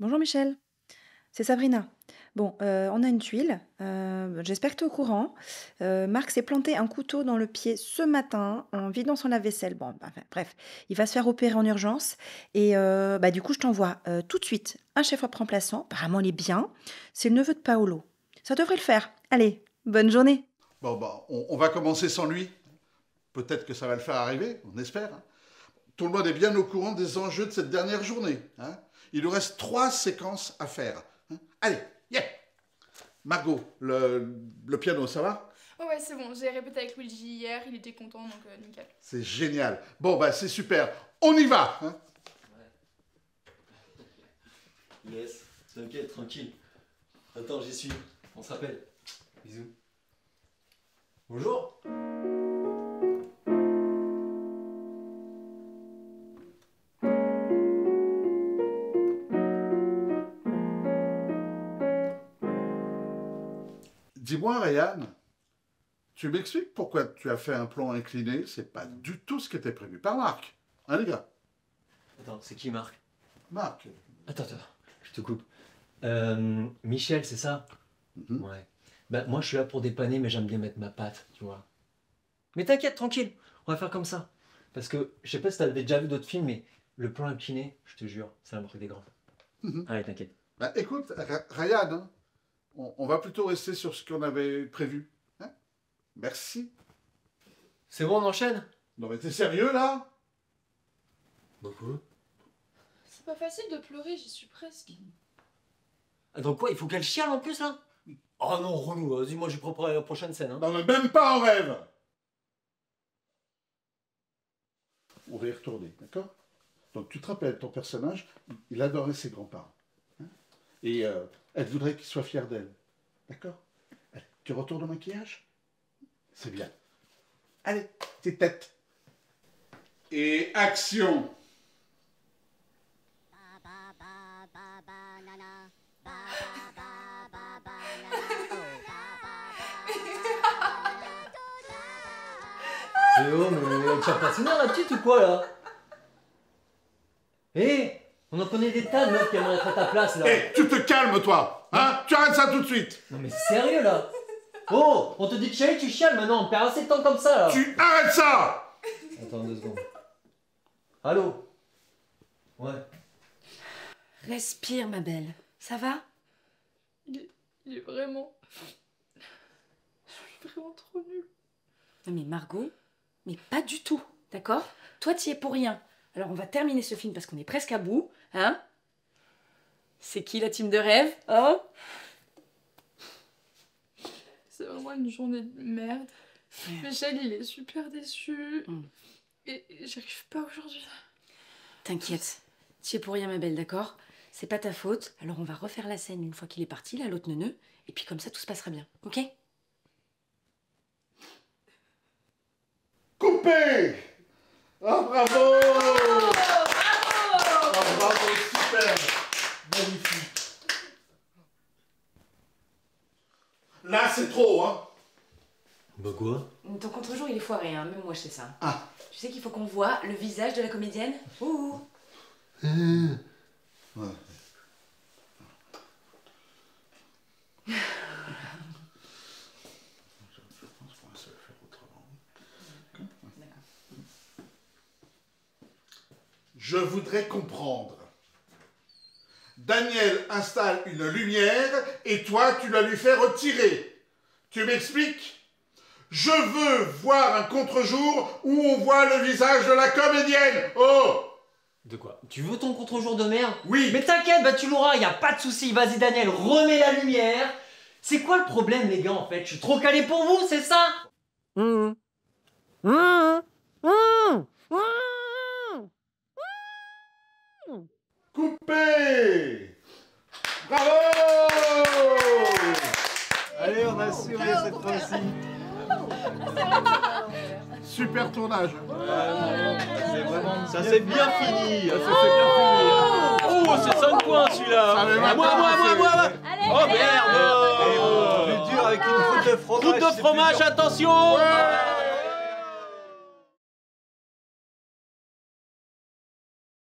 Bonjour Michel, c'est Sabrina. Bon, on a une tuile, j'espère que tu es au courant. Marc s'est planté un couteau dans le pied ce matin en vidant son lave-vaisselle. Bon, bah, enfin, bref, il va se faire opérer en urgence et du coup, je t'envoie tout de suite un chef-op remplaçant. Apparemment, il est bien. C'est le neveu de Paolo. Ça devrait le faire. Allez, bonne journée. Bon, bah, on va commencer sans lui. Peut-être que ça va le faire arriver, on espère. Tout le monde est bien au courant des enjeux de cette dernière journée. Hein. Il nous reste 3 séquences à faire. Hein. Allez, yeah. Margot, le piano, ça va? Ouais, c'est bon, j'ai répété avec Luigi hier, il était content, donc nickel. C'est génial. Bon, bah c'est super. On y va hein. Yes, t'inquiète, tranquille. Attends, j'y suis. On se rappelle. Bisous. Bonjour. Dis-moi, Ryan, tu m'expliques pourquoi tu as fait un plan incliné? C'est pas du tout ce qui était prévu par Marc. Hein, les gars? Attends, c'est qui Marc? Marc. Attends, je te coupe. Michel, c'est ça? Ouais. Bah, moi, je suis là pour dépanner, mais j'aime bien mettre ma patte, tu vois. Mais t'inquiète, tranquille, on va faire comme ça. Parce que, je sais pas si t'as déjà vu d'autres films, mais le plan incliné, je te jure, c'est la marque des grands. Allez, t'inquiète. Bah, écoute, Ryan, hein, on va plutôt rester sur ce qu'on avait prévu. Hein. Merci. C'est bon, on enchaîne? Non mais t'es sérieux là? Beaucoup. C'est pas facile de pleurer, j'y suis presque. Donc quoi, il faut qu'elle chiale en plus là? Oh non, relou, vas-y, moi je préparer la prochaine scène. Hein. Non mais même pas en rêve. On va y retourner, d'accord? Donc tu te rappelles, ton personnage, il adorait ses grands-parents. Hein, et elle voudrait qu'il soit fier d'elle. D'accord? Tu retournes au maquillage? C'est bien. Allez, tes têtes. Et action! Mais oh, mais tu vas pas s'énerver la petite ou quoi là? Hé, on en connaît des tas de meufs qui aimeraient être à ta place là. Hé, tu te calmes toi! Hein? Tu arrêtes ça tout de suite! Non mais sérieux là? Oh, on te dit de chialer, tu chiales maintenant, on perd assez de temps comme ça là. Tu arrêtes ça! Attends 2 secondes. Allô? Ouais. Respire, ma belle. Ça va? Il est vraiment... Je suis vraiment trop nulle. Non mais Margot, mais pas du tout, d'accord? Toi, t'y es pour rien. Alors on va terminer ce film parce qu'on est presque à bout, hein? C'est qui la team de rêve, hein? C'est vraiment une journée de merde. Michel, il est super déçu. Et j'arrive pas aujourd'hui. T'inquiète, t'y es pour rien, ma belle, d'accord? C'est pas ta faute. Alors on va refaire la scène une fois qu'il est parti, là, l'autre neuneu. Et puis comme ça, tout se passera bien, ok? Coupé! Ah bravo! Ah bravo, super! Magnifique! Là c'est trop, hein? Bah quoi? Ton contre-jour, il est foiré, hein? Même moi, je sais ça. Ah! Tu sais qu'il faut qu'on voit le visage de la comédienne? Ouh! Ouais. Je pense qu'on va se le faire autrement. Je voudrais comprendre. Daniel installe une lumière et toi, tu la lui fais retirer. Tu m'expliques? Je veux voir un contre-jour où on voit le visage de la comédienne. Oh! De quoi? Tu veux ton contre-jour de merde? Oui! Mais t'inquiète, bah tu l'auras, y a pas de souci. Vas-y Daniel, remets la lumière. C'est quoi le problème les gars en fait? Je suis trop calé pour vous, c'est ça? Coupé! Bravo! Allez, on a assuré cette fois-ci. Super tournage. C'est vraiment... Ça c'est bien fini. Ça c'est bien fini. Oh, c'est 5 points celui-là. Ça va À moi. Allez, Oh merde. Plus dur avec une croûte de fromage. Croûte de fromage, attention. Ouais!